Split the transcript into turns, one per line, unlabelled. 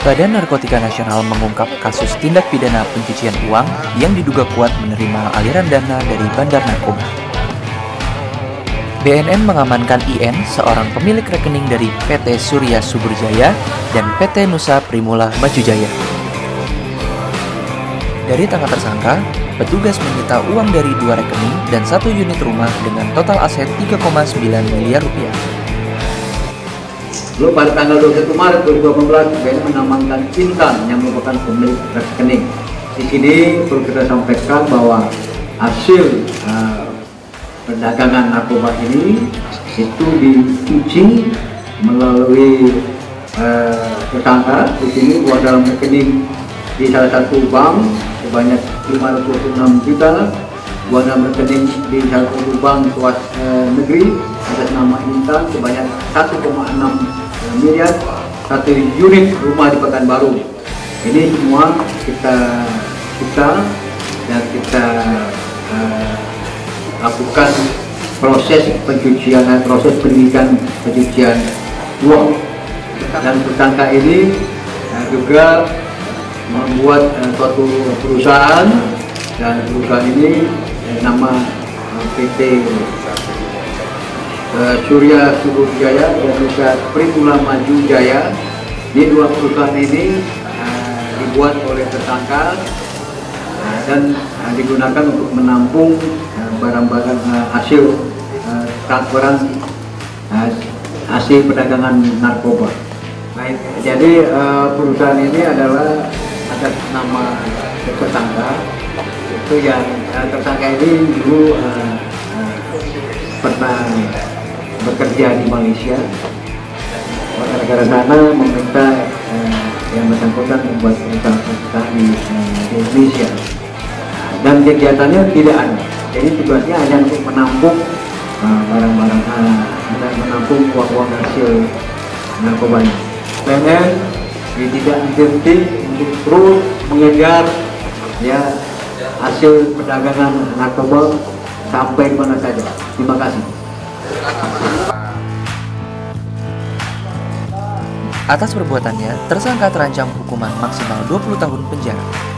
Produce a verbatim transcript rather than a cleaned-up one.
Badan Narkotika Nasional mengungkap kasus tindak pidana pencucian uang yang diduga kuat menerima aliran dana dari bandar narkoba. B N N mengamankan I N, seorang pemilik rekening dari P T Surya Subur Jaya dan P T Nusa Primula Maju Jaya. Dari tangan tersangka, petugas menyita uang dari dua rekening dan satu unit rumah dengan total aset tiga koma sembilan miliar rupiah.
Lalu pada tanggal dua puluh satu Maret dua ribu delapan belas, B N N mengamankan Intan yang merupakan pemilik rekening. Di sini perlu kita sampaikan bahwa hasil uh, perdagangan narkoba ini itu diuji melalui uh, tersangka. Di sini uang dalam rekening di salah satu bank sebanyak lima ratus dua puluh enam juta, uang dalam rekening di salah satu bank swasta uh, negeri atas nama Intan sebanyak satu koma enam miliar, satu unit rumah di Pekanbaru. Ini semua kita kita dan kita uh, lakukan proses pencucian, proses penyidikan pencucian uang. Dan tersangka ini uh, juga membuat uh, suatu perusahaan, dan perusahaan ini uh, nama uh, P T Uh, Surya Subur Jaya dan Nusa Primula Maju Jaya. Di dua perusahaan ini uh, dibuat oleh tersangka uh, dan uh, digunakan untuk menampung barang-barang uh, uh, hasil uh, transferan uh, hasil perdagangan narkoba. Baik, jadi uh, perusahaan ini adalah atas nama tersangka. Itu yang uh, tersangka ini dulu uh, uh, pernah bekerja di Malaysia. Warga negara sana meminta eh, yang bersangkutan membuat perusahaan di, eh, di Indonesia, dan kegiatannya tidak ada. Jadi tugasnya hanya untuk menampung barang-barang, eh, dan menampung uang-uang hasil narkobanya. B N N tidak berhenti untuk terus mengejar ya hasil perdagangan narkoba sampai mana saja. Terima kasih.
Atas perbuatannya, tersangka terancam hukuman maksimal dua puluh tahun penjara.